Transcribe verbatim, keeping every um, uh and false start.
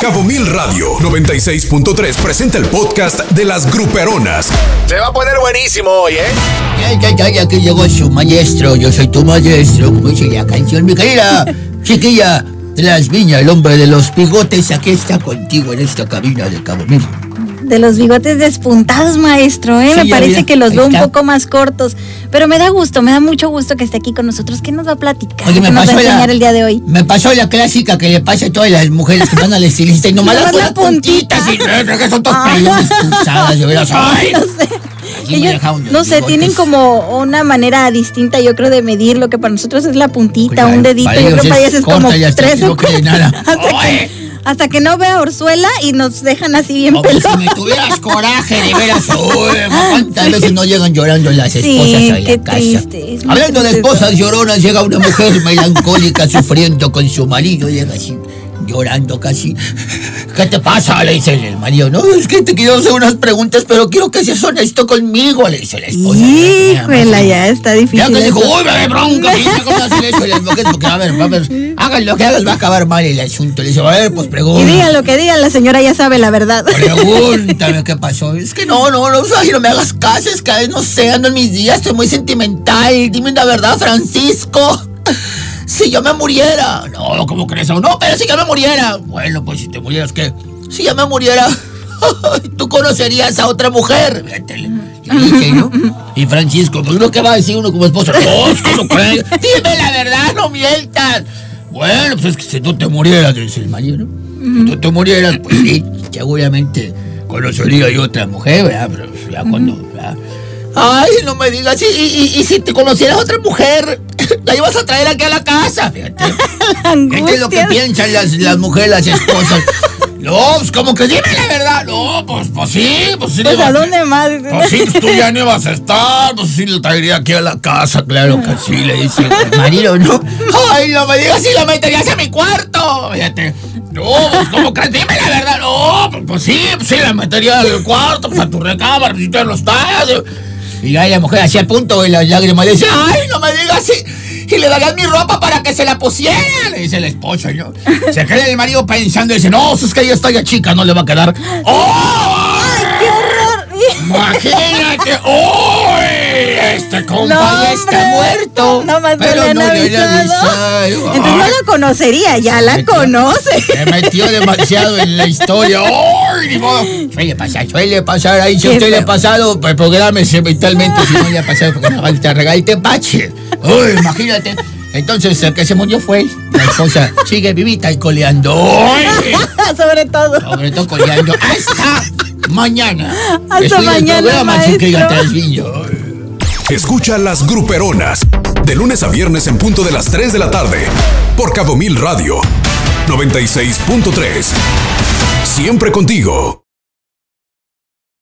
Cabo Mil Radio noventa y seis punto tres presenta el podcast de las Gruperonas. Se va a poner buenísimo hoy, ¿eh? Ya, ya, ya, ya que llegó su maestro, yo soy tu maestro, como dice la canción, mi querida chiquilla de las viñas, el hombre de los bigotes, aquí está contigo en esta cabina de Cabo Mil. De los bigotes despuntados, maestro, ¿eh? Sí, me parece mira, que los veo un está. poco más cortos. Pero me da gusto, me da mucho gusto que esté aquí con nosotros. ¿Qué nos va a platicar? Oye, ¿Qué me nos va a pasó enseñar la, el día de hoy? Me pasó la clásica que le pasa a todas las mujeres que van al estilista y nomás Nomás las la ponen puntitas puntita. y que son todas Ah. pelones cruzadas, de veras. ¡Ay! No sé. Así me Ellos, dejaron los no sé, bigotes. tienen como una manera distinta, yo creo, de medir lo que para nosotros es la puntita, Pues, un dedito. para Yo creo ellos que para es ellas es corta como y hasta tres que no o quede cuatro. nada. Hasta ¡Ay! que, hasta que no vea Orzuela y nos dejan así bien Como si pelones. me tuvieras coraje, de veras. Uy, ¿cuántas veces no llegan llorando las esposas Sí, a la qué casa? triste, es muy Hablando de triste esposas eso. lloronas, llega una mujer melancólica sufriendo con su marido, llega así, llorando casi. ¿Qué te pasa? Le dice el marido. No, es que te quiero hacer unas preguntas, pero quiero que seas honesto conmigo, le dice la esposa. Híjole, ya está difícil. Ya que dijo, eso. uy, me bronca, pinta, ¿cómo hacer eso? Y las mujeres, porque a ver, a ver, hagan lo que hagas, va a acabar mal el asunto. Le dice, a ver, pues pregunta. Y digan lo que digan, la señora ya sabe la verdad. Pregúntame qué pasó. Es que no, no, no, ay, no me hagas caso, es que no sé, ando en mis días, estoy muy sentimental. Dime la verdad, Francisco. Si yo me muriera. No, ¿cómo crees? No, pero si yo me muriera. Bueno, pues si te murieras, ¿qué? Si yo me muriera, tú conocerías a otra mujer. Fíjate, le dije, ¿no? Y Francisco, pues lo que va a decir uno como esposo. No, es que no crees. Dime la verdad, no mientas. Bueno, pues es que si tú te murieras, dice el marido, ¿no? Si tú te murieras, pues sí, seguramente conocería yo otra mujer, ¿verdad? Pero ya cuando, ¿verdad? Ay, no me digas, y, y, y si te conocieras otra mujer, la ibas a traer aquí a la casa, fíjate. ¿Qué es lo que Angustia. piensan las, las mujeres, las esposas? No, pues como que dime la verdad. No, pues, pues sí, pues sí. Pues le a va- dónde más. Pues sí, pues tú ya no ibas a estar, pues sí, lo traería aquí a la casa, claro que sí, le dice el marido, ¿no? Ay, no me digas si lo meterías a mi cuarto, fíjate. No, pues ¿cómo crees? Dime la verdad. No, pues, pues sí, pues sí, la metería al cuarto, pues a tu recámara, si tú ya no estás. Y ahí la mujer hacía a punto y las lágrimas le dice, ay, no me digas si... Y le darías mi ropa para que se la pusiera, le dice la esposa, ¿no? Se queda el marido pensando y dice, no, es que ella está ya chica, no le va a quedar. ¡Oh! ¡Ay, qué horror! Imagínate, ¡uy! Este compa No, ya está hombre, muerto. no más no pero le han no le han avisado. avisado. Entonces no Ay, la conocería, ya la metió- conoce. Se metió demasiado en la historia. ¡Ay, ni modo! Suele pasar, suele pasar ahí. Si a Qué usted le ha feo. pasado, pues prográmese mentalmente. Si no le ha pasado, porque nada más te regala el tepache. ¡Uy, imagínate! Entonces, el que se murió fue la esposa. Sigue vivita y coleando. ¡Ay! Sobre todo. Sobre todo coleando. ¡Hasta mañana! Hasta Después del mañana, programa, maestro. chiquilla Trasvillo. Escucha las Gruperonas de lunes a viernes en punto de las tres de la tarde por Cabo Mil Radio noventa y seis punto tres. Siempre contigo.